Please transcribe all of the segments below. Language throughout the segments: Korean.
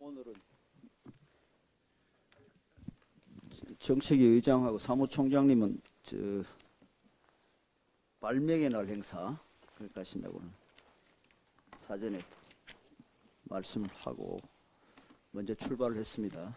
오늘은 정책위 의장하고 사무총장님은 발명의 날 행사 가신다고 사전에 말씀을 하고 먼저 출발을 했습니다.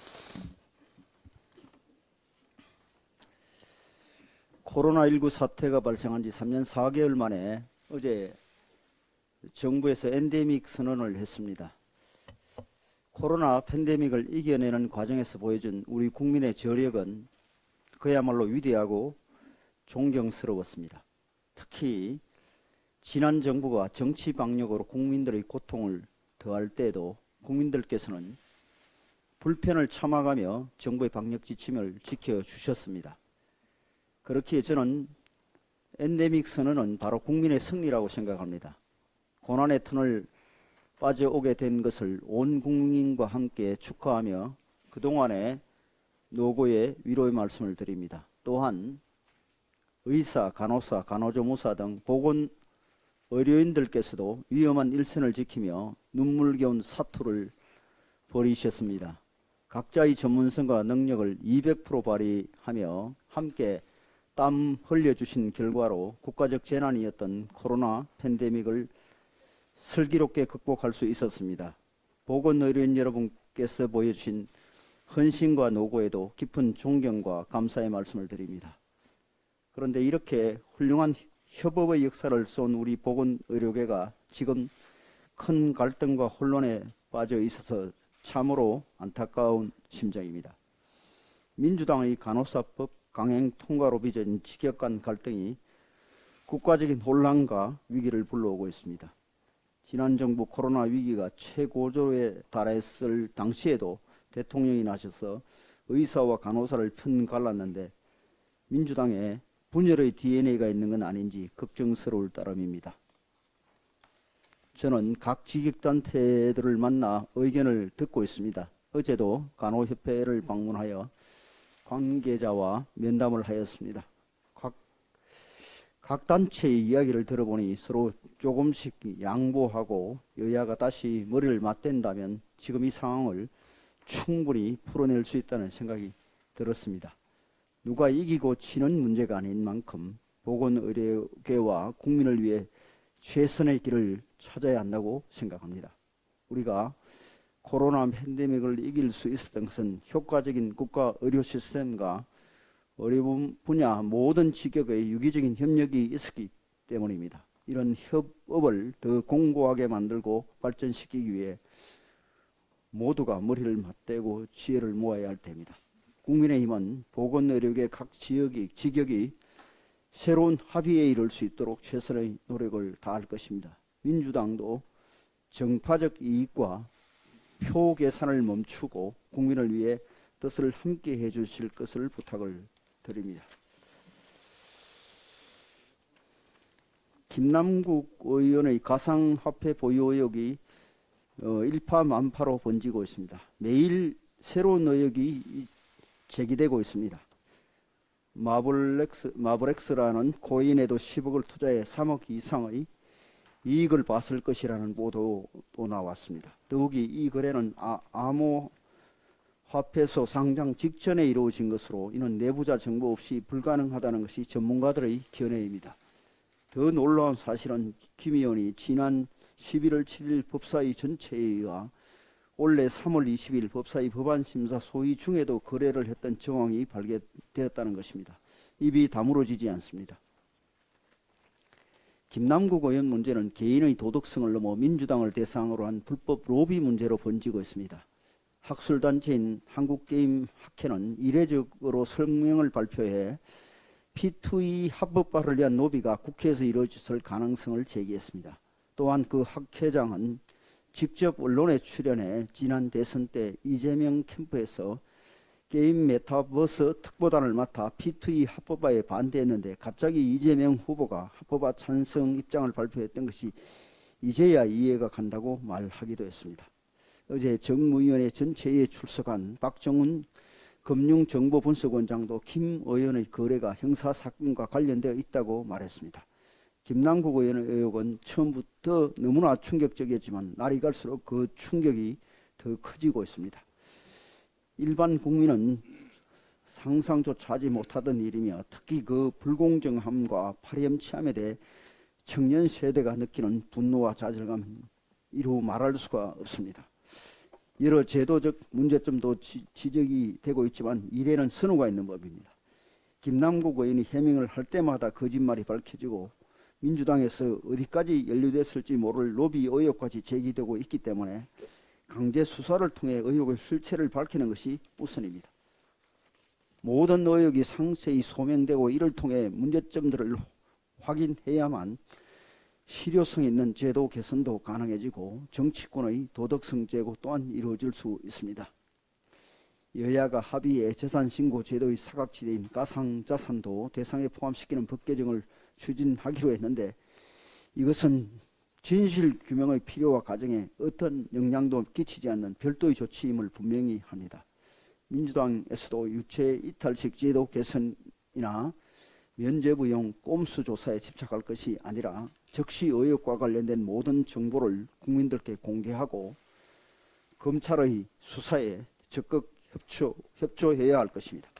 코로나19 사태가 발생한 지 3년 4개월 만에 어제 정부에서 엔데믹 선언을 했습니다. 코로나 팬데믹을 이겨내는 과정에서 보여준 우리 국민의 저력은 그야말로 위대하고 존경스러웠습니다. 특히 지난 정부가 정치 방역으로 국민들의 고통을 더할 때에도 국민들께서는 불편을 참아가며 정부의 방역 지침을 지켜주셨습니다. 그렇기에 저는 엔데믹 선언은 바로 국민의 승리라고 생각합니다. 고난의 터널 빠져오게 된 것을 온 국민과 함께 축하하며 그동안의 노고에 위로의 말씀을 드립니다. 또한 의사, 간호사, 간호조무사 등 보건 의료인들께서도 위험한 일선을 지키며 눈물겨운 사투를 벌이셨습니다. 각자의 전문성과 능력을 200% 발휘하며 함께 땀 흘려주신 결과로 국가적 재난이었던 코로나 팬데믹을 슬기롭게 극복할 수 있었습니다. 보건의료인 여러분께서 보여주신 헌신과 노고에도 깊은 존경과 감사의 말씀을 드립니다. 그런데 이렇게 훌륭한 협업의 역사를 쏜 우리 보건의료계가 지금 큰 갈등과 혼란에 빠져 있어서 참으로 안타까운 심정입니다. 민주당의 간호사법 강행 통과로 빚어진 직격간 갈등이 국가적인 혼란과 위기를 불러오고 있습니다. 지난 정부 코로나 위기가 최고조에 달했을 당시에도 대통령이 나셔서 의사와 간호사를 편갈랐는데 민주당에 분열의 DNA가 있는 건 아닌지 걱정스러울 따름입니다. 저는 각 직역단체들을 만나 의견을 듣고 있습니다. 어제도 간호협회를 방문하여 관계자와 면담을 하였습니다. 각 단체의 이야기를 들어보니 서로 조금씩 양보하고 여야가 다시 머리를 맞댄다면 지금 이 상황을 충분히 풀어낼 수 있다는 생각이 들었습니다. 누가 이기고 지는 문제가 아닌 만큼 보건의료계와 국민을 위해 최선의 길을 찾아야 한다고 생각합니다. 우리가 코로나 팬데믹을 이길 수 있었던 것은 효과적인 국가 의료 시스템과 의료 분야 모든 직역의 유기적인 협력이 있었기 때문입니다. 이런 협업을 더 공고하게 만들고 발전시키기 위해 모두가 머리를 맞대고 지혜를 모아야 할 때입니다. 국민의힘은 보건의료계 각 직역이 새로운 합의에 이를 수 있도록 최선의 노력을 다할 것입니다. 민주당도 정파적 이익과 표 계산을 멈추고 국민을 위해 뜻을 함께 해주실 것을 부탁을 드립니다. 김남국 의원의 가상화폐 보유 의혹이 일파만파로 번지고 있습니다. 매일 새로운 의혹이 제기되고 있습니다. 마블엑스라는 코인에도 10억을 투자해 3억 이상의 이익을 봤을 것이라는 보도도 나왔습니다. 더욱이 이 거래는 암호화폐소 상장 직전에 이루어진 것으로 이는 내부자 정보 없이 불가능하다는 것이 전문가들의 견해입니다. 더 놀라운 사실은 김 의원이 지난 11월 7일 법사위 전체회의와 올해 3월 20일 법사위 법안심사 소위 중에도 거래를 했던 정황이 발견되었다는 것입니다. 입이 다물어지지 않습니다. 김남국 의원 문제는 개인의 도덕성을 넘어 민주당을 대상으로 한 불법 로비 문제로 번지고 있습니다. 학술단체인 한국게임학회는 이례적으로 성명을 발표해 P2E 합법화를 위한 로비가 국회에서 이루어졌을 가능성을 제기했습니다. 또한 그 학회장은 직접 언론에 출연해 지난 대선 때 이재명 캠프에서 게임 메타버스 특보단을 맡아 P2E 합법화에 반대했는데 갑자기 이재명 후보가 합법화 찬성 입장을 발표했던 것이 이제야 이해가 간다고 말하기도 했습니다. 어제 정무위원회 전체회의에 출석한 박정훈 금융정보분석원장도 김 의원의 거래가 형사사건과 관련되어 있다고 말했습니다. 김남국 의원의 의혹은 처음부터 너무나 충격적이었지만 날이 갈수록 그 충격이 더 커지고 있습니다. 일반 국민은 상상조차 하지 못하던 일이며 특히 그 불공정함과 파렴치함에 대해 청년 세대가 느끼는 분노와 좌절감은 이루 말할 수가 없습니다. 여러 제도적 문제점도 지적이 되고 있지만 이래는 선호가 있는 법입니다. 김남국 의원이 해명을 할 때마다 거짓말이 밝혀지고 민주당에서 어디까지 연루됐을지 모를 로비 의혹까지 제기되고 있기 때문에 강제 수사를 통해 의혹의 실체를 밝히는 것이 우선입니다. 모든 의혹이 상세히 소명되고 이를 통해 문제점들을 확인해야만 실효성 있는 제도 개선도 가능해지고 정치권의 도덕성 제고 또한 이루어질 수 있습니다. 여야가 합의해 재산신고 제도의 사각지대인 가상자산도 대상에 포함시키는 법 개정을 추진하기로 했는데 이것은 진실규명의 필요와 과정에 어떤 영향도 끼치지 않는 별도의 조치임을 분명히 합니다. 민주당에서도 유체 이탈식 제도 개선이나 면죄부용 꼼수 조사에 집착할 것이 아니라 적시 의혹과 관련된 모든 정보를 국민들께 공개하고 검찰의 수사에 적극 협조해야 할 것입니다.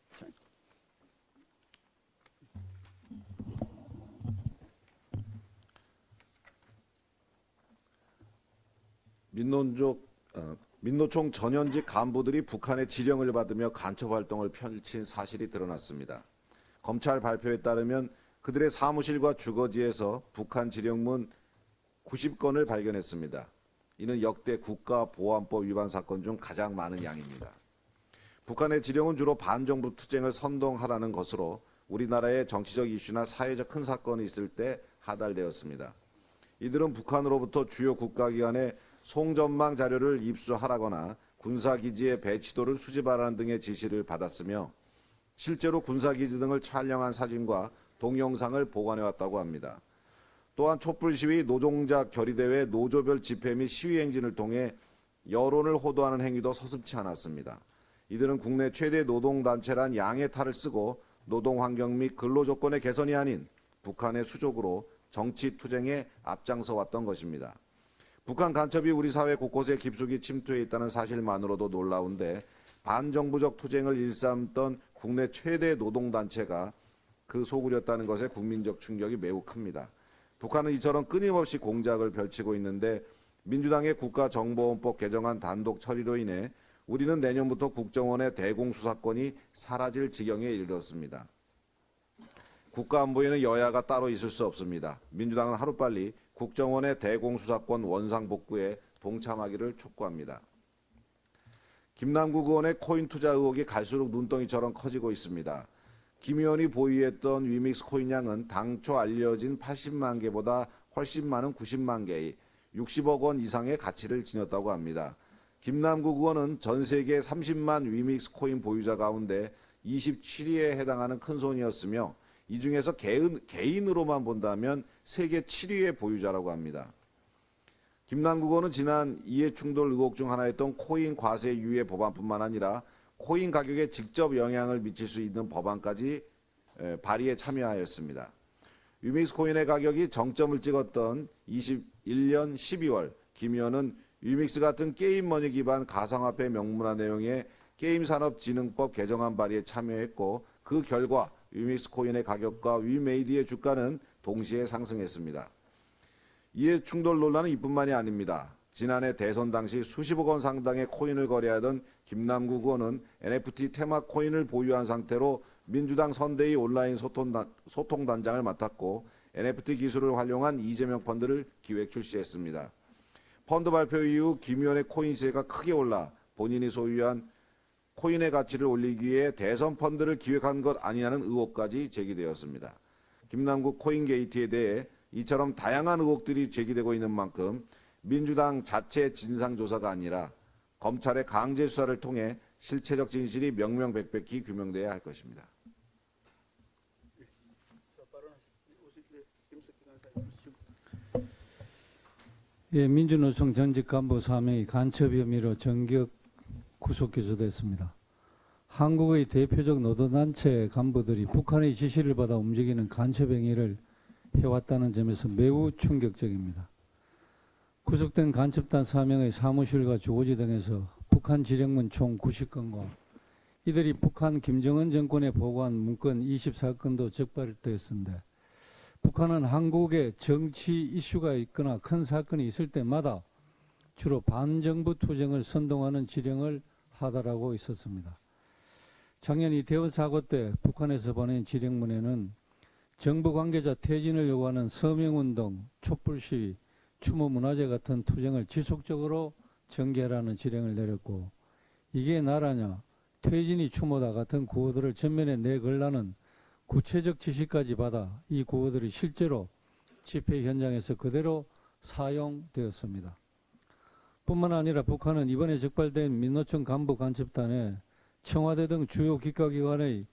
민노총 전현직 간부들이 북한의 지령을 받으며 간첩 활동을 펼친 사실이 드러났습니다. 검찰 발표에 따르면 그들의 사무실과 주거지에서 북한 지령문 90건을 발견했습니다. 이는 역대 국가보안법 위반 사건 중 가장 많은 양입니다. 북한의 지령은 주로 반정부 투쟁을 선동하라는 것으로 우리나라의 정치적 이슈나 사회적 큰 사건이 있을 때 하달되었습니다. 이들은 북한으로부터 주요 국가기관의 송전망 자료를 입수하라거나 군사기지의 배치도를 수집하라는 등의 지시를 받았으며 실제로 군사기지 등을 촬영한 사진과 동영상을 보관해왔다고 합니다. 또한 촛불 시위, 노동자 결의대회, 노조별 집회 및 시위 행진을 통해 여론을 호도하는 행위도 서슴지 않았습니다. 이들은 국내 최대 노동단체란 양의 탈을 쓰고 노동환경 및 근로조건의 개선이 아닌 북한의 수족으로 정치투쟁에 앞장서 왔던 것입니다. 북한 간첩이 우리 사회 곳곳에 깊숙이 침투해 있다는 사실만으로도 놀라운데 반정부적 투쟁을 일삼던 국내 최대 노동단체가 그 속으렸다는 것에 국민적 충격이 매우 큽니다. 북한은 이처럼 끊임없이 공작을 펼치고 있는데 민주당의 국가정보원법 개정안 단독 처리로 인해 우리는 내년부터 국정원의 대공수사권이 사라질 지경에 이르렀습니다. 국가안보에는 여야가 따로 있을 수 없습니다. 민주당은 하루빨리 국정원의 대공수사권 원상복구에 동참하기를 촉구합니다. 김남국 의원의 코인 투자 의혹이 갈수록 눈덩이처럼 커지고 있습니다. 김 의원이 보유했던 위믹스 코인 양은 당초 알려진 80만 개보다 훨씬 많은 90만 개의 60억 원 이상의 가치를 지녔다고 합니다. 김남국 의원은 전 세계 30만 위믹스 코인 보유자 가운데 27위에 해당하는 큰손이었으며 이 중에서 개인으로만 본다면 세계 7위의 보유자라고 합니다. 김남국 의원은 지난 이해충돌 의혹 중 하나였던 코인 과세 유예 법안뿐만 아니라 코인 가격에 직접 영향을 미칠 수 있는 법안까지 발의에 참여하였습니다. 위믹스 코인의 가격이 정점을 찍었던 21년 12월 김 의원은 위믹스 같은 게임머니 기반 가상화폐 명문화 내용의 게임산업진흥법 개정안 발의에 참여했고 그 결과 위믹스 코인의 가격과 위메이드의 주가는 동시에 상승했습니다. 이에 충돌 논란은 이뿐만이 아닙니다. 지난해 대선 당시 수십억 원 상당의 코인을 거래하던 김남국 의원은 NFT 테마 코인을 보유한 상태로 민주당 선대위 온라인 소통단장을 맡았고 NFT 기술을 활용한 이재명 펀드를 기획 출시했습니다. 펀드 발표 이후 김 의원의 코인 시세가 크게 올라 본인이 소유한 코인의 가치를 올리기 위해 대선 펀드를 기획한 것 아니냐는 의혹까지 제기되었습니다. 김남국 코인 게이트에 대해 이처럼 다양한 의혹들이 제기되고 있는 만큼 민주당 자체 진상조사가 아니라 검찰의 강제 수사를 통해 실체적 진실이 명명백백히 규명돼야 할 것입니다. 예, 민주노총 전직 간부 3명이 간첩 혐의로 전격 구속 기소됐습니다. 한국의 대표적 노동단체 간부들이 북한의 지시를 받아 움직이는 간첩 행위를 해왔다는 점에서 매우 충격적입니다. 구속된 간첩단 4명의 사무실과 주거지 등에서 북한 지령문 총 90건과 이들이 북한 김정은 정권에 보고한 문건 24건도 적발되었는데, 북한은 한국에 정치 이슈가 있거나 큰 사건이 있을 때마다 주로 반정부 투쟁을 선동하는 지령을 하달하고 있었습니다. 작년 이태원 사고 때 북한에서 보낸 지령문에는 정부 관계자 퇴진을 요구하는 서명운동, 촛불시위, 추모문화제 같은 투쟁을 지속적으로 전개하라는 지령을 내렸고, 이게 나라냐, 퇴진이 추모다 같은 구호들을 전면에 내걸라는 구체적 지시까지 받아 이 구호들이 실제로 집회 현장에서 그대로 사용되었습니다. 뿐만 아니라 북한은 이번에 적발된 민노총 간부 간첩단에 청와대 등 주요 기관의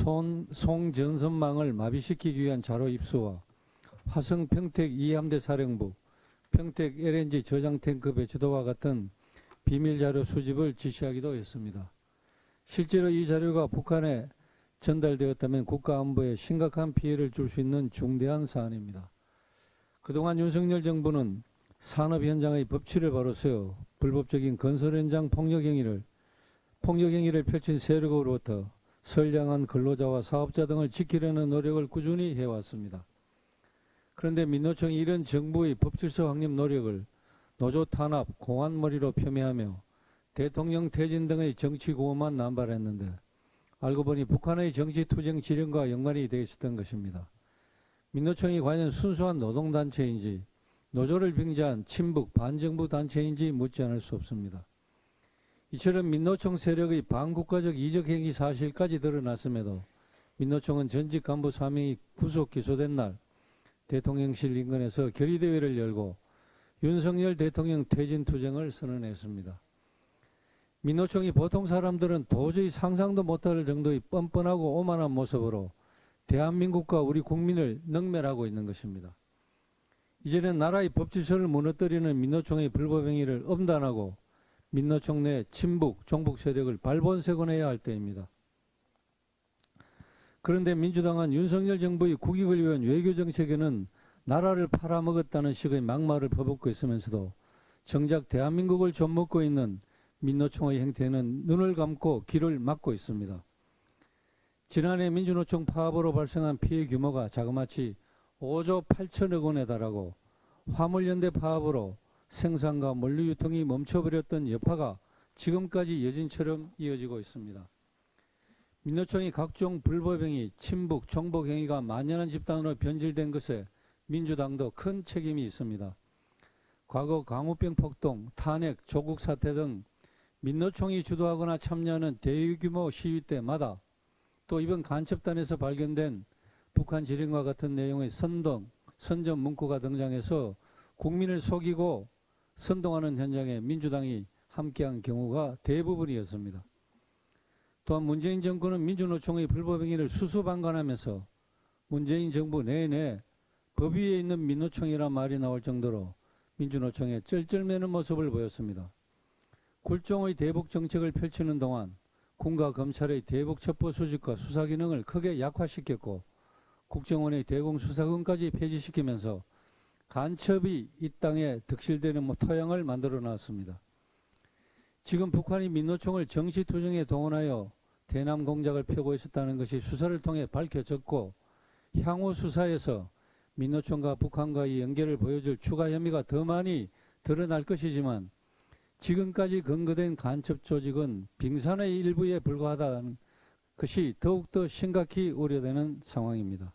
송전선망을 마비시키기 위한 자료 입수와 화성 평택 2함대 사령부, 평택 LNG 저장 탱크 배치도와 같은 비밀 자료 수집을 지시하기도 했습니다. 실제로 이 자료가 북한에 전달되었다면 국가안보에 심각한 피해를 줄 수 있는 중대한 사안입니다. 그동안 윤석열 정부는 산업 현장의 법치를 바로 세워 불법적인 건설 현장 폭력 행위를 펼친 세력으로부터 선량한 근로자와 사업자 등을 지키려는 노력을 꾸준히 해왔습니다. 그런데 민노총이 이런 정부의 법질서 확립 노력을 노조 탄압, 공안머리로 폄훼하며 대통령 퇴진 등의 정치 구호만 남발했는데, 알고 보니 북한의 정치투쟁 지령과 연관이 되어 있었던 것입니다. 민노총이 과연 순수한 노동단체인지 노조를 빙자한 친북 반정부 단체인지 묻지 않을 수 없습니다. 이처럼 민노총 세력의 반국가적 이적 행위 사실까지 드러났음에도 민노총은 전직 간부 3명이 구속 기소된 날 대통령실 인근에서 결의대회를 열고 윤석열 대통령 퇴진 투쟁을 선언했습니다. 민노총이 보통 사람들은 도저히 상상도 못할 정도의 뻔뻔하고 오만한 모습으로 대한민국과 우리 국민을 능멸하고 있는 것입니다. 이제는 나라의 법질서를 무너뜨리는 민노총의 불법 행위를 엄단하고 민노총 내 친북, 종북 세력을 발본색원해야 할 때입니다. 그런데 민주당은 윤석열 정부의 국익을 위한 외교정책에는 나라를 팔아먹었다는 식의 막말을 퍼붓고 있으면서도 정작 대한민국을 좀먹고 있는 민노총의 행태는 눈을 감고 귀를 막고 있습니다. 지난해 민주노총 파업으로 발생한 피해 규모가 자그마치 5조 8천억 원에 달하고 화물연대 파업으로 생산과 물류 유통이 멈춰버렸던 여파가 지금까지 여진처럼 이어지고 있습니다. 민노총이 각종 불법행위, 친북, 종북행위가 만연한 집단으로 변질된 것에 민주당도 큰 책임이 있습니다. 과거 광우병 폭동, 탄핵, 조국 사태 등 민노총이 주도하거나 참여하는 대규모 시위 때마다 또 이번 간첩단에서 발견된 북한 지령과 같은 내용의 선전 문구가 등장해서 국민을 속이고 선동하는 현장에 민주당이 함께한 경우가 대부분이었습니다. 또한 문재인 정권은 민주노총의 불법행위를 수수방관하면서 문재인 정부 내내 법 위에 있는 민노총이란 말이 나올 정도로 민주노총에 쩔쩔매는 모습을 보였습니다. 굴종의 대북 정책을 펼치는 동안 군과 검찰의 대북 첩보 수집과 수사 기능을 크게 약화시켰고 국정원의 대공수사권까지 폐지시키면서 간첩이 이 땅에 득실되는 토양을 만들어 놨습니다. 지금 북한이 민노총을 정치투쟁에 동원하여 대남 공작을 펴고 있었다는 것이 수사를 통해 밝혀졌고, 향후 수사에서 민노총과 북한과의 연계를 보여줄 추가 혐의가 더 많이 드러날 것이지만 지금까지 검거된 간첩 조직은 빙산의 일부에 불과하다는 것이 더욱더 심각히 우려되는 상황입니다.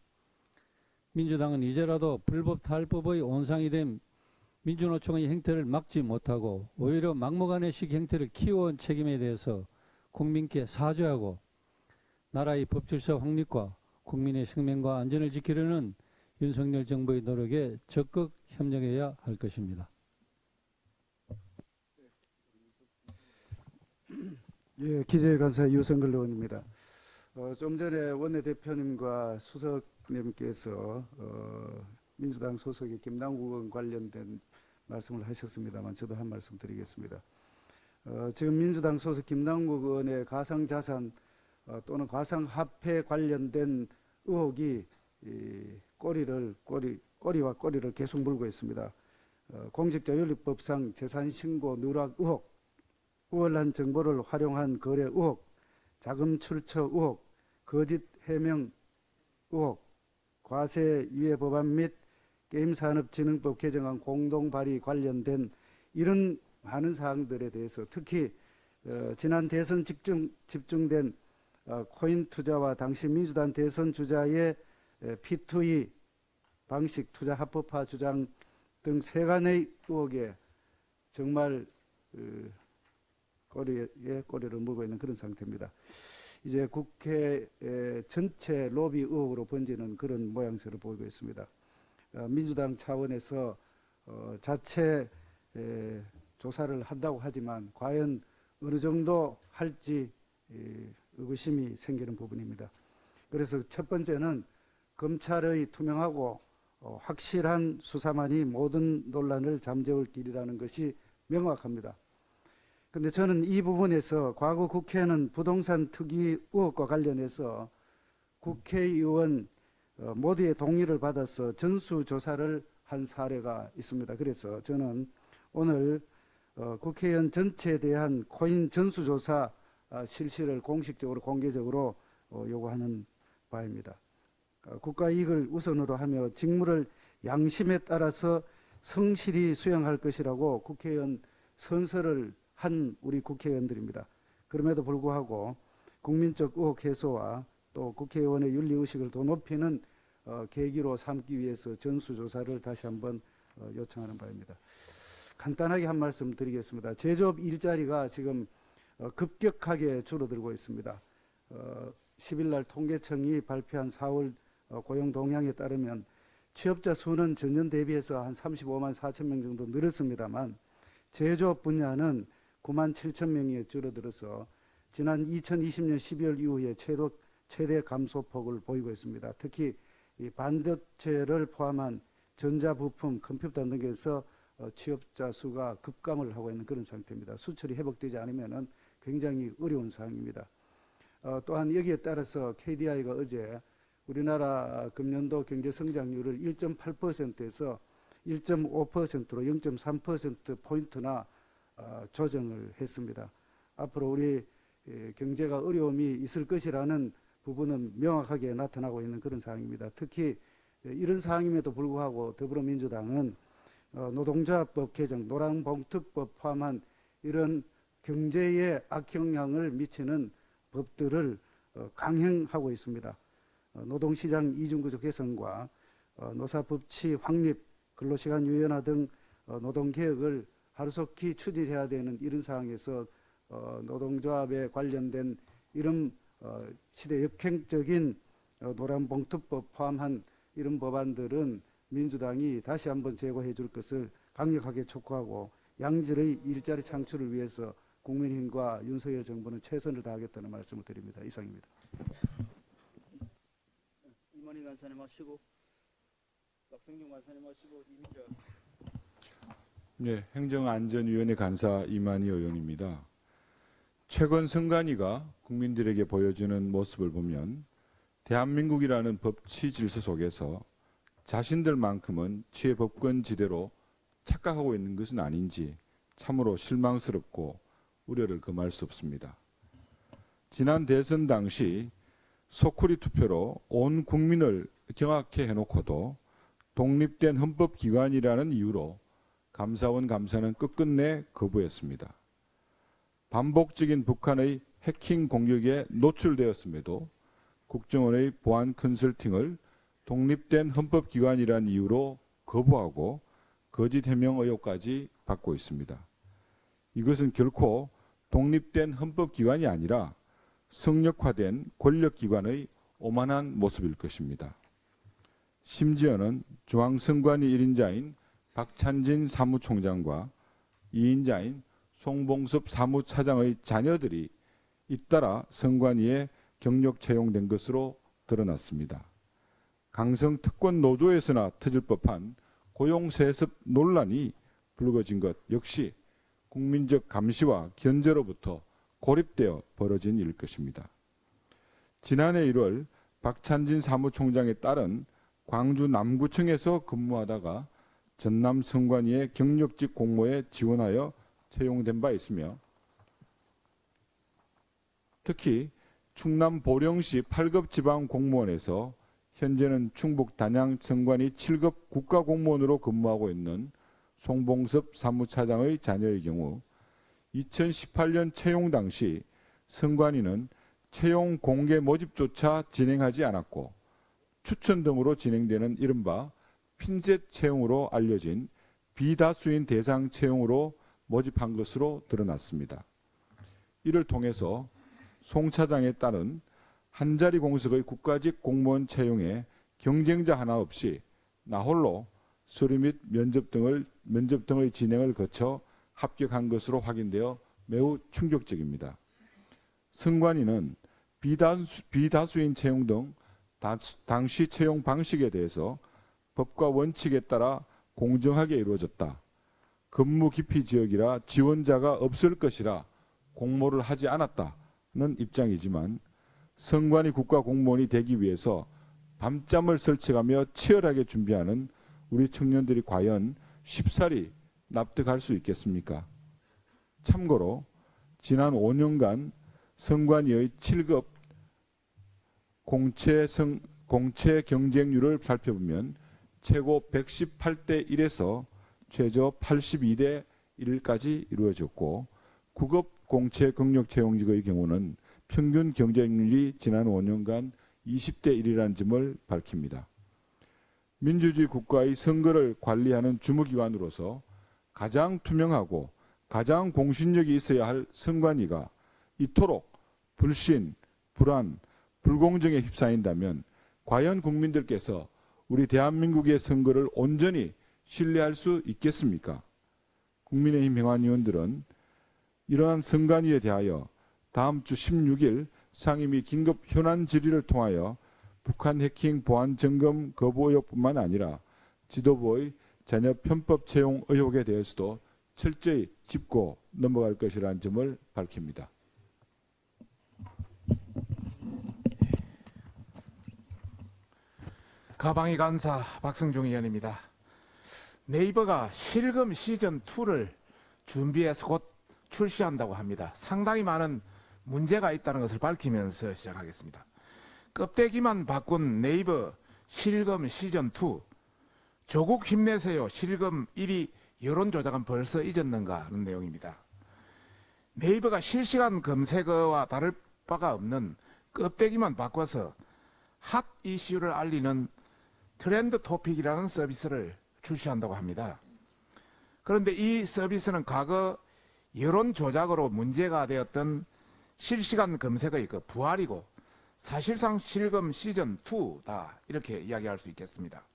민주당은 이제라도 불법 탈법의 온상이 된 민주노총의 행태를 막지 못하고 오히려 막무가내식 행태를 키워온 책임에 대해서 국민께 사죄하고 나라의 법질서 확립과 국민의 생명과 안전을 지키려는 윤석열 정부의 노력에 적극 협력해야 할 것입니다. 예, 기재간사 유성글 의원입니다. 좀 전에 원내대표님과 수석님께서 민주당 소속의 김남국 의원 관련된 말씀을 하셨습니다만 저도 한 말씀 드리겠습니다. 지금 민주당 소속 김남국 의원의 가상자산 또는 가상화폐 관련된 의혹이 꼬리와 꼬리를 계속 물고 있습니다. 공직자윤리법상 재산신고 누락 의혹, 우월한 정보를 활용한 거래 의혹, 자금 출처 의혹, 거짓 해명 의혹, 과세유예 법안 및 게임산업진흥법 개정안 공동 발의 관련된 이런 많은 사항들에 대해서 특히 지난 대선 집중된 코인 투자와 당시 민주당 대선 주자의 P2E 방식 투자 합법화 주장 등 세간의 의혹에 정말 꼬리를 물고 있는 그런 상태입니다. 이제 국회 전체 로비 의혹으로 번지는 그런 모양새를 보이고 있습니다. 민주당 차원에서 자체 조사를 한다고 하지만 과연 어느 정도 할지 의구심이 생기는 부분입니다. 그래서 첫 번째는 검찰의 투명하고 확실한 수사만이 모든 논란을 잠재울 길이라는 것이 명확합니다. 그런데 저는 이 부분에서 과거 국회는 부동산 투기 의혹과 관련해서 국회의원 모두의 동의를 받아서 전수조사를 한 사례가 있습니다. 그래서 저는 오늘 국회의원 전체에 대한 코인 전수조사 실시를 공식적으로 공개적으로 요구하는 바입니다. 국가이익을 우선으로 하며 직무를 양심에 따라서 성실히 수행할 것이라고 국회의원 선서를 한 우리 국회의원들입니다. 그럼에도 불구하고 국민적 의혹 해소와 또 국회의원의 윤리의식을 더 높이는 계기로 삼기 위해서 전수조사를 다시 한번 요청하는 바입니다. 간단하게 한 말씀 드리겠습니다. 제조업 일자리가 지금 급격하게 줄어들고 있습니다. 10일 날 통계청이 발표한 4월 고용 동향에 따르면 취업자 수는 전년 대비해서 한 35만 4천 명 정도 늘었습니다만 제조업 분야는 9만 7천 명이 줄어들어서 지난 2020년 12월 이후에 최대 감소폭을 보이고 있습니다. 특히 이 반도체를 포함한 전자부품, 컴퓨터 등에서 취업자 수가 급감을 하고 있는 그런 상태입니다. 수출이 회복되지 않으면 굉장히 어려운 상황입니다. 또한 여기에 따라서 KDI가 어제 우리나라 금년도 경제성장률을 1.8%에서 1.5%로 0.3%포인트나 조정을 했습니다. 앞으로 우리 경제가 어려움이 있을 것이라는 부분은 명확하게 나타나고 있는 그런 상황입니다. 특히 이런 상황임에도 불구하고 더불어민주당은 노동조합법 개정, 노란봉투법 포함한 이런 경제에 악영향을 미치는 법들을 강행하고 있습니다. 노동시장 이중구조 개선과 노사법치 확립, 근로시간 유연화 등 노동개혁을 하루속히 추진해야 되는 이런 상황에서 노동조합에 관련된 이런 시대 역행적인 노란봉투법 포함한 이런 법안들은 민주당이 다시 한번 제고해 줄 것을 강력하게 촉구하고 양질의 일자리 창출을 위해서 국민의힘과 윤석열 정부는 최선을 다하겠다는 말씀을 드립니다. 이상입니다. 이만희 간사님 하시고 박성중 간사님 하시고 이민자. 네, 행정안전위원회 간사 이만희 의원입니다. 최근 선관위가 국민들에게 보여주는 모습을 보면 대한민국이라는 법치 질서 속에서 자신들만큼은 취해법권지대로 착각하고 있는 것은 아닌지 참으로 실망스럽고 우려를 금할 수 없습니다. 지난 대선 당시 소쿠리 투표로 온 국민을 경악해 해놓고도 독립된 헌법기관이라는 이유로 감사원 감사는 끝끝내 거부했습니다. 반복적인 북한의 해킹 공격에 노출되었음에도 국정원의 보안 컨설팅을 독립된 헌법기관이라는 이유로 거부하고 거짓 해명 의혹까지 받고 있습니다. 이것은 결코 독립된 헌법기관이 아니라 성역화된 권력기관의 오만한 모습일 것입니다. 심지어는 중앙선관위 1인자인 박찬진 사무총장과 2인자인 송봉섭 사무차장의 자녀들이 잇따라 선관위에 경력 채용된 것으로 드러났습니다. 강성 특권 노조에서나 터질 법한 고용세습 논란이 불거진 것 역시 국민적 감시와 견제로부터 고립되어 벌어진 일일 것입니다. 지난해 1월 박찬진 사무총장의 딸은 광주 남구청에서 근무하다가 전남 선관위의 경력직 공모에 지원하여 채용된 바 있으며 특히 충남 보령시 8급 지방 공무원에서 현재는 충북 단양 선관위 7급 국가공무원으로 근무하고 있는 송봉섭 사무차장의 자녀의 경우 2018년 채용 당시 선관위는 채용 공개 모집조차 진행하지 않았고 추천 등으로 진행되는 이른바 핀셋 채용으로 알려진 비다수인 대상 채용으로 모집한 것으로 드러났습니다. 이를 통해서 송 차장에 따른 한자리 공석의 국가직 공무원 채용에 경쟁자 하나 없이 나홀로 서류 및 면접 등의 진행을 거쳐 합격한 것으로 확인되어 매우 충격적입니다. 선관위는 비다수인 채용 등 당시 채용 방식에 대해서 법과 원칙에 따라 공정하게 이루어졌다. 근무 기피 지역이라 지원자가 없을 것이라 공모를 하지 않았다는 입장이지만 선관위 국가공무원이 되기 위해서 밤잠을 설치하며 치열하게 준비하는 우리 청년들이 과연 쉽사리 납득할 수 있겠습니까? 참고로 지난 5년간 선관위의 7급 공채 경쟁률을 살펴보면 최고 118대 1에서 최저 82대 1까지 이루어졌고 9급 공채 경력 채용직의 경우는 평균 경쟁률이 지난 5년간 20대 1이라는 점을 밝힙니다. 민주주의 국가의 선거를 관리하는 주무기관으로서 가장 투명하고 가장 공신력이 있어야 할 선관위가 이토록 불신, 불안, 불공정에 휩싸인다면 과연 국민들께서 우리 대한민국의 선거를 온전히 신뢰할 수 있겠습니까? 국민의힘 행안위원들은 이러한 선관위에 대하여 다음 주 16일 상임위 긴급 현안 질의를 통하여 북한 해킹 보안 점검 거부 의혹뿐만 아니라 지도부의 자녀 편법 채용 의혹에 대해서도 철저히 짚고 넘어갈 것이라는 점을 밝힙니다. 가방위 간사 박승중 의원입니다. 네이버가 실검 시즌2를 준비해서 곧 출시한다고 합니다. 상당히 많은 문제가 있다는 것을 밝히면서 시작하겠습니다. 껍데기만 바꾼 네이버 실검 시즌2. 조국 힘내세요. 실검 1위 여론조작은 벌써 잊었는가 하는 내용입니다. 네이버가 실시간 검색어와 다를 바가 없는 껍데기만 바꿔서 핫 이슈를 알리는 트렌드 토픽이라는 서비스를 출시한다고 합니다. 그런데 이 서비스는 과거 여론 조작으로 문제가 되었던 실시간 검색어의 그 부활이고 사실상 실검 시즌2다 이렇게 이야기할 수 있겠습니다.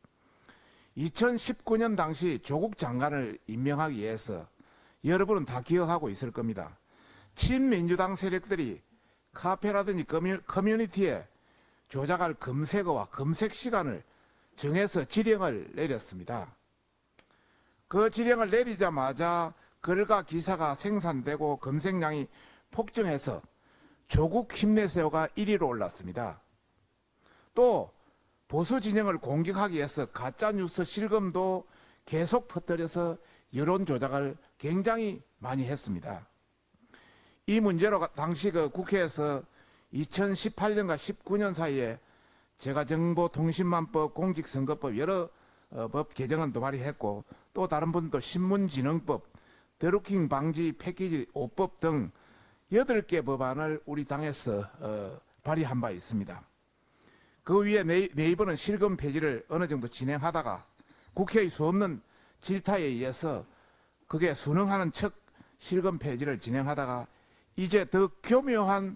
2019년 당시 조국 장관을 임명하기 위해서 여러분은 다 기억하고 있을 겁니다. 친민주당 세력들이 카페라든지 커뮤니티에 조작할 검색어와 검색 시간을 정해서 지령을 내렸습니다. 그 지령을 내리자마자 글과 기사가 생산되고 검색량이 폭증해서 조국 힘내세요가 1위로 올랐습니다. 또 보수 진영을 공격하기 위해서 가짜뉴스 실검도 계속 퍼뜨려서 여론 조작을 굉장히 많이 했습니다. 이 문제로 당시 그 국회에서 2018년과 19년 사이에 제가 정보통신망법, 공직선거법 여러 법 개정안 도발했고 또 다른 분도 신문진흥법, 드루킹 방지 패키지 5법 등 8개 법안을 우리 당에서 발의한 바 있습니다. 그 위에 네이버는 실검 폐지를 어느 정도 진행하다가 국회의 수없는 질타에 의해서 그게 순응하는 척 실검 폐지를 진행하다가 이제 더 교묘한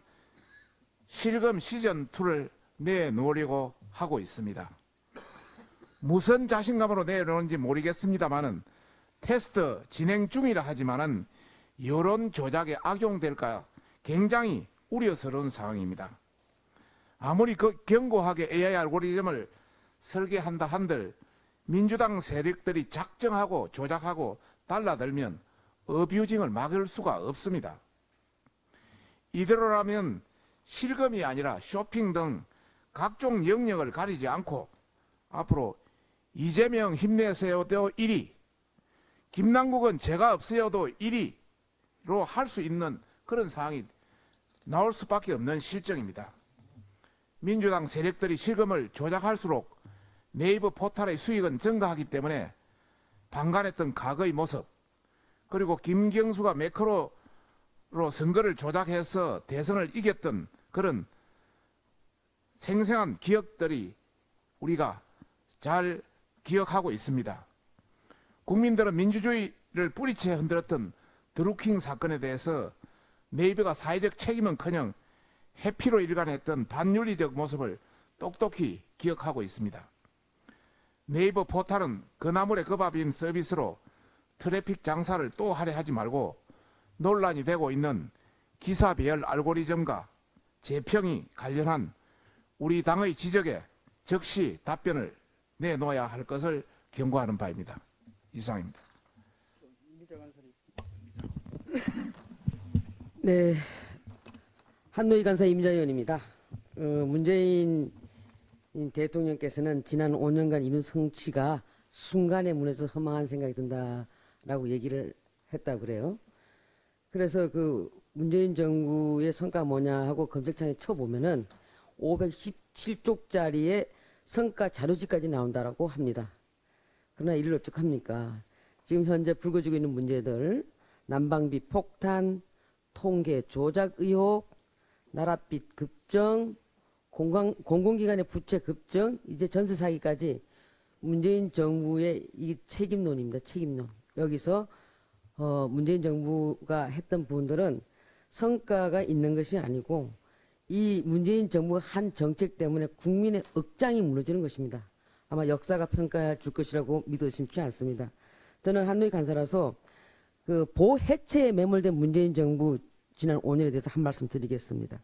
실검 시즌2를 내놓으려고 하고 있습니다. 무슨 자신감으로 내놓는지 모르겠습니다만은 테스트 진행 중이라 하지만은 여론 조작에 악용될까 굉장히 우려스러운 상황입니다. 아무리 견고하게 AI 알고리즘을 설계한다 한들 민주당 세력들이 작정하고 조작하고 달라들면 어뷰징을 막을 수가 없습니다. 이대로라면 실검이 아니라 쇼핑 등 각종 영역을 가리지 않고 앞으로 이재명 힘내세요도 1위, 김남국은 제가 없어도 1위로 할 수 있는 그런 상황이 나올 수밖에 없는 실정입니다. 민주당 세력들이 실검을 조작할수록 네이버 포털의 수익은 증가하기 때문에 방관했던 과거의 모습, 그리고 김경수가 매크로로 선거를 조작해서 대선을 이겼던 그런 생생한 기억들이 우리가 잘 기억하고 있습니다. 국민들은 민주주의를 뿌리채 흔들었던 드루킹 사건에 대해서 네이버가 사회적 책임은커녕 회피로 일관했던 반윤리적 모습을 똑똑히 기억하고 있습니다. 네이버 포털은 그나물의 그 밥인 서비스로 트래픽 장사를 또 하려 하지 말고 논란이 되고 있는 기사 배열 알고리즘과 재평이 관련한 우리 당의 지적에 즉시 답변을 내놓아야 할 것을 경고하는 바입니다. 이상입니다. 네, 한노희 간사 임자 의원입니다. 문재인 대통령께서는 지난 5년간 이룬 성취가 순간에 무너져 허망한 생각이 든다라고 얘기를 했다고 그래요. 그래서 그 문재인 정부의 성과 뭐냐 하고 검색창에 쳐보면은 517쪽짜리의 성과 자료집까지 나온다라고 합니다. 그러나 이를 어떡합니까? 지금 현재 불거지고 있는 문제들, 난방비 폭탄, 통계 조작 의혹, 나랏빚 급증, 공공기관의 부채 급증, 이제 전세 사기까지 문재인 정부의 이 책임론입니다. 책임론. 여기서 문재인 정부가 했던 부분들은 성과가 있는 것이 아니고 이 문재인 정부가 한 정책 때문에 국민의 억장이 무너지는 것입니다. 아마 역사가 평가해 줄 것이라고 믿어 심지 않습니다. 저는 한노희 간사라서 그 보해체에 매몰된 문재인 정부 지난 5년에 대해서 한 말씀 드리겠습니다.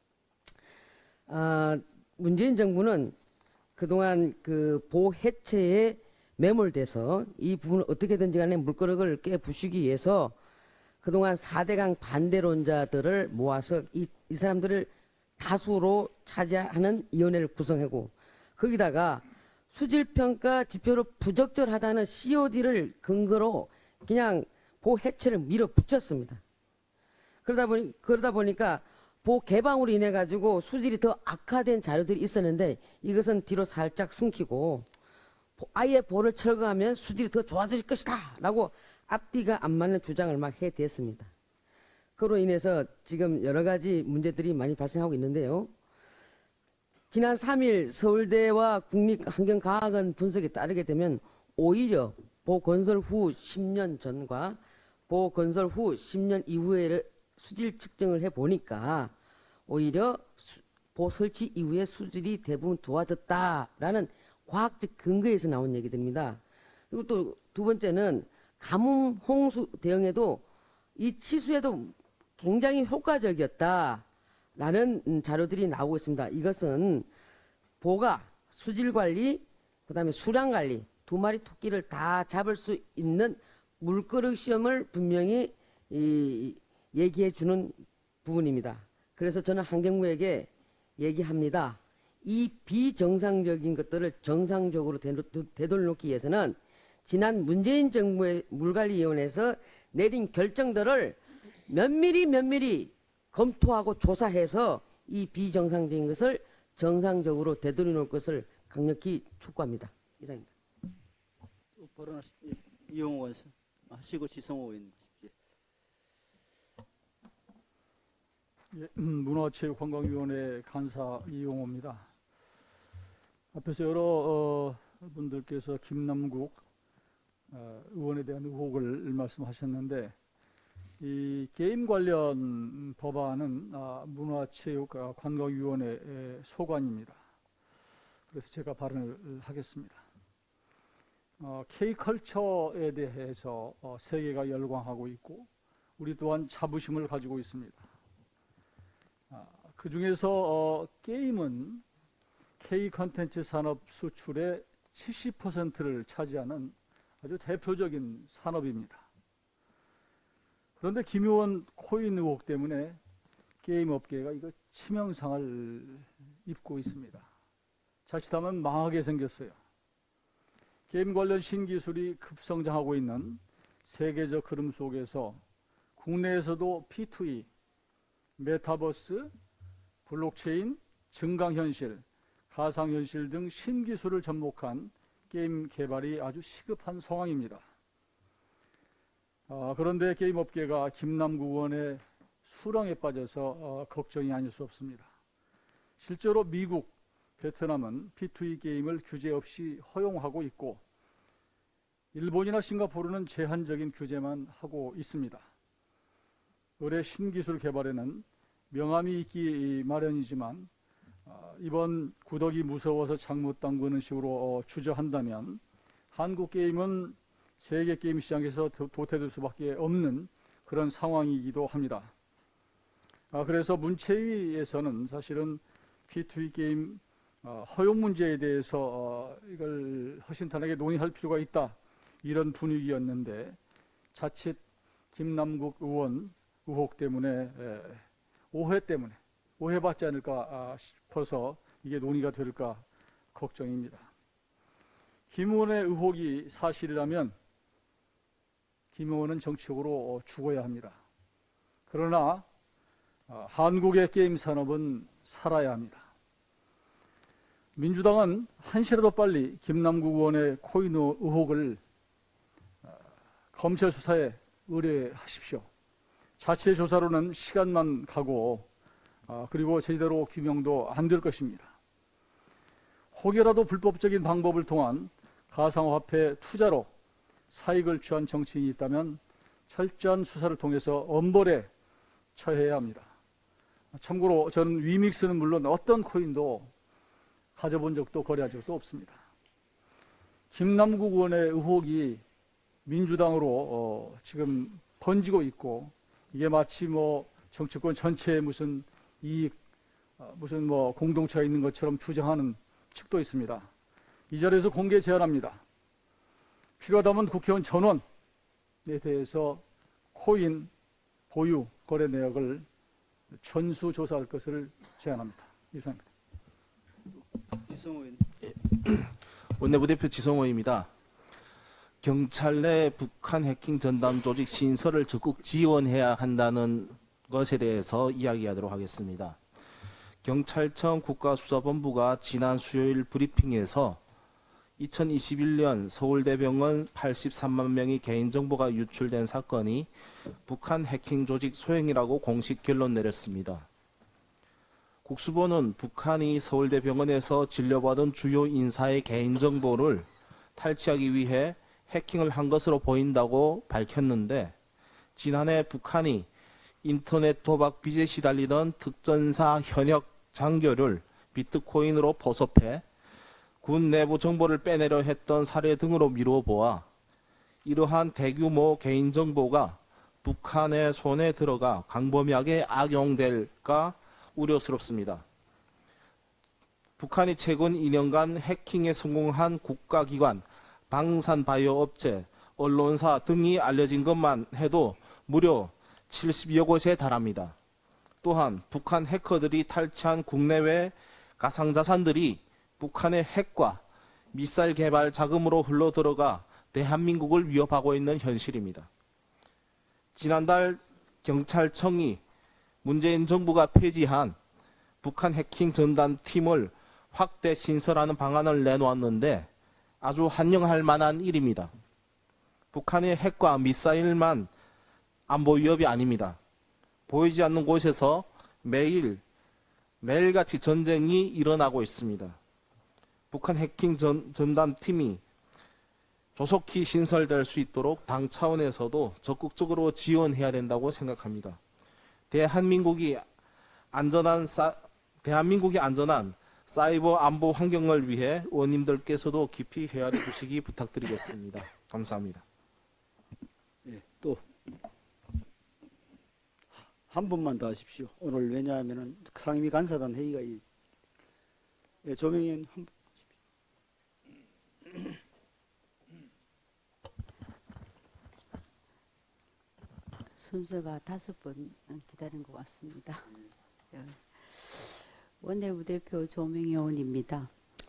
문재인 정부는 그동안 그 보해체에 매몰돼서 이 부분을 어떻게든지 간에 물거럭을 깨부수기 위해서 그동안 4대강 반대론자들을 모아서 이 사람들을 다수로 차지하는 위원회를 구성하고 거기다가 수질평가 지표로 부적절하다는 COD를 근거로 그냥 보해체를 밀어붙였습니다. 그러다 보니까 보 개방으로 인해 가지고 수질이 더 악화된 자료들이 있었는데 이것은 뒤로 살짝 숨기고 아예 보를 철거하면 수질이 더 좋아질 것이다 라고 앞뒤가 안 맞는 주장을 막 해댔습니다. 그로 인해서 지금 여러 가지 문제들이 많이 발생하고 있는데요. 지난 3일 서울대와 국립환경과학원 분석에 따르게 되면 오히려 보건설 후 10년 전과 보건설 후 10년 이후에 수질 측정을 해보니까 오히려 보 설치 이후에 수질이 대부분 좋아졌다라는 과학적 근거에서 나온 얘기들입니다. 그리고 또 두 번째는 가뭄 홍수 대응에도 이 치수에도 굉장히 효과적이었다라는 자료들이 나오고 있습니다. 이것은 보가 수질 관리, 그다음에 수량 관리, 두 마리 토끼를 다 잡을 수 있는 물그릇 시험을 분명히 얘기해 주는 부분입니다. 그래서 저는 환경부에게 얘기합니다. 이 비정상적인 것들을 정상적으로 되돌려놓기 위해서는 지난 문재인 정부의 물관리위원회에서 내린 결정들을 면밀히 검토하고 조사해서 이 비정상적인 것을 정상적으로 되돌려놓을 것을 강력히 촉구합니다. 이상입니다. 발언하십시오. 이용호 원사 하시고 지성호 의원. 예, 문화체육관광위원회 간사 이용호입니다. 앞에서 여러 분들께서 김남국 의원에 대한 의혹을 말씀하셨는데 이 게임 관련 법안은 문화체육관광위원회 소관입니다. 그래서 제가 발언을 하겠습니다. K컬처에 대해서 세계가 열광하고 있고 우리 또한 자부심을 가지고 있습니다. 그 중에서 게임은 K컨텐츠 산업 수출의 70%를 차지하는 아주 대표적인 산업입니다. 그런데 김 의원 코인 의혹 때문에 게임 업계가 이거 치명상을 입고 있습니다. 자칫하면 망하게 생겼어요. 게임 관련 신기술이 급성장하고 있는 세계적 흐름 속에서 국내에서도 P2E, 메타버스, 블록체인, 증강현실, 가상현실 등 신기술을 접목한 게임 개발이 아주 시급한 상황입니다. 그런데 게임 업계가 김남국 의원의 수렁에 빠져서 걱정이 아닐 수 없습니다. 실제로 미국, 베트남은 P2E 게임을 규제 없이 허용하고 있고 일본이나 싱가포르는 제한적인 규제만 하고 있습니다. 올해 신기술 개발에는 명암이 있기 마련이지만 이번 구덕이 무서워서 장못 담그는 식으로 주저한다면 한국 게임은 세계 게임 시장에서 도태될 수밖에 없는 그런 상황이기도 합니다. 그래서 문체위에서는 사실은 P2E 게임 허용 문제에 대해서 이걸 허심탄회하게 논의할 필요가 있다, 이런 분위기였는데 자칫 김남국 의원 의혹 때문에 오해받지 않을까 싶어서 이게 논의가 될까 걱정입니다. 김 의원의 의혹이 사실이라면 김 의원은 정치적으로 죽어야 합니다. 그러나 한국의 게임 산업은 살아야 합니다. 민주당은 한시라도 빨리 김남국 의원의 코인 의혹을 검찰 수사에 의뢰하십시오. 자체 조사로는 시간만 가고 그리고 제대로 규명도 안 될 것입니다. 혹여라도 불법적인 방법을 통한 가상화폐 투자로 사익을 취한 정치인이 있다면 철저한 수사를 통해서 엄벌에 처해야 합니다. 참고로 저는 위믹스는 물론 어떤 코인도 가져본 적도 거래한 적도 없습니다. 김남국 의원의 의혹이 민주당으로 지금 번지고 있고 이게 마치 정치권 전체에 무슨 이익, 무슨 공동체가 있는 것처럼 주장하는 측도 있습니다. 이 자리에서 공개 제안합니다. 필요하다면 국회의원 전원에 대해서 코인 보유 거래 내역을 전수조사할 것을 제안합니다. 이상입니다. 이성호 의원. 원내부대표 지성호입니다. 경찰 내 북한 해킹 전담 조직 신설을 적극 지원해야 한다는 것에 대해서 이야기하도록 하겠습니다. 경찰청 국가수사본부가 지난 수요일 브리핑에서 2021년 서울대병원 83만 명의 개인정보가 유출된 사건이 북한 해킹 조직 소행이라고 공식 결론 내렸습니다. 국수본은 북한이 서울대병원에서 진료받은 주요 인사의 개인정보를 탈취하기 위해 해킹을 한 것으로 보인다고 밝혔는데, 지난해 북한이 인터넷 도박 빚에 시달리던 특전사 현역 장교를 비트코인으로 포섭해 군 내부 정보를 빼내려 했던 사례 등으로 미루어 보아 이러한 대규모 개인정보가 북한의 손에 들어가 광범위하게 악용될까 우려스럽습니다. 북한이 최근 2년간 해킹에 성공한 국가기관, 방산바이오 업체, 언론사 등이 알려진 것만 해도 무려 70여 곳에 달합니다. 또한 북한 해커들이 탈취한 국내외 가상자산들이 북한의 핵과 미사일 개발 자금으로 흘러들어가 대한민국을 위협하고 있는 현실입니다. 지난달 경찰청이 문재인 정부가 폐지한 북한 해킹 전담 팀을 확대 신설하는 방안을 내놓았는데 아주 환영할 만한 일입니다. 북한의 핵과 미사일만 안보 위협이 아닙니다. 보이지 않는 곳에서 매일같이 전쟁이 일어나고 있습니다. 북한 해킹 전담 팀이 조속히 신설될 수 있도록 당 차원에서도 적극적으로 지원해야 된다고 생각합니다. 대한민국이 안전한 사이버 안보 환경을 위해 의원님들께서도 깊이 헤아려 주시기 부탁드리겠습니다. 감사합니다. 예, 또 한 분만 더 하십시오. 오늘 왜냐하면 상임위 간사단 회의가 조명현 한 분. 순서가 5번 기다린 것 같습니다. 원내부대표 조명희 의원입니다.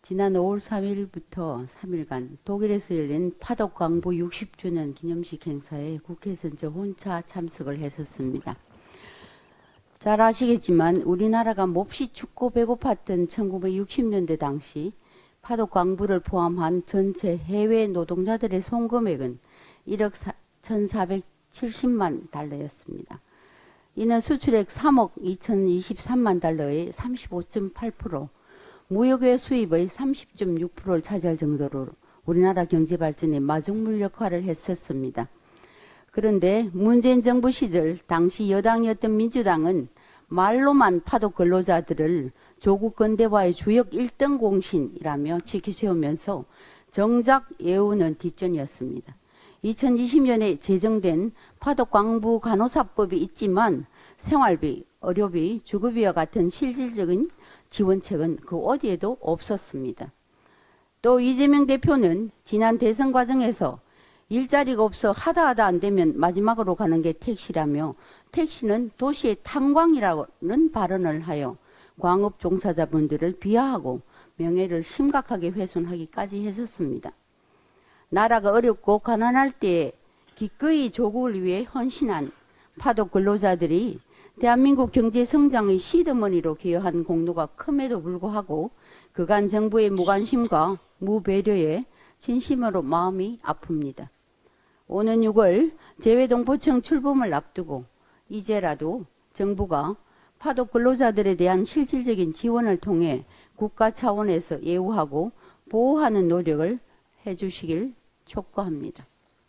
지난 5월 3일부터 3일간 독일에서 열린 파독 광부 60주년 기념식 행사에 국회에서 저 혼자 참석을 했었습니다. 잘 아시겠지만 우리나라가 몹시 춥고 배고팠던 1960년대 당시 파독 광부를 포함한 전체 해외 노동자들의 송금액은 1억 1,470만 달러였습니다. 이는 수출액 3억 2,023만 달러의 35.8%, 무역외 수입의 30.6%를 차지할 정도로 우리나라 경제 발전에 마중물 역할을 했었습니다. 그런데 문재인 정부 시절 당시 여당이었던 민주당은 말로만 파독 근로자들을 조국 근대화의 주역 1등 공신이라며 지키세우면서 정작 예우는 뒷전이었습니다. 2020년에 제정된 파독 광부 간호사법이 있지만 생활비, 의료비, 주거비와 같은 실질적인 지원책은 그 어디에도 없었습니다. 또 이재명 대표는 지난 대선 과정에서 일자리가 없어 하다 안 되면 마지막으로 가는 게 택시라며 택시는 도시의 탄광이라는 발언을 하여 광업 종사자분들을 비하하고 명예를 심각하게 훼손하기까지 했었습니다. 나라가 어렵고 가난할 때에 기꺼이 조국을 위해 헌신한 파독 근로자들이 대한민국 경제 성장의 시드머니로 기여한 공로가 큼에도 불구하고 그간 정부의 무관심과 무배려에 진심으로 마음이 아픕니다. 오는 6월 재외동포청 출범을 앞두고 이제라도 정부가 파독 근로자들에 대한 실질적인 지원을 통해 국가 차원에서 예우하고 보호하는 노력을 해주시길 촉구합니다.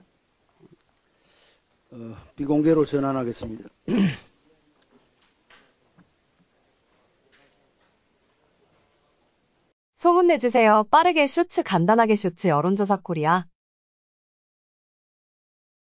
비공개로 전환하겠습니다. 소문 내주세요. 빠르게 쇼츠 간단하게 쇼츠 여론조사 코리아.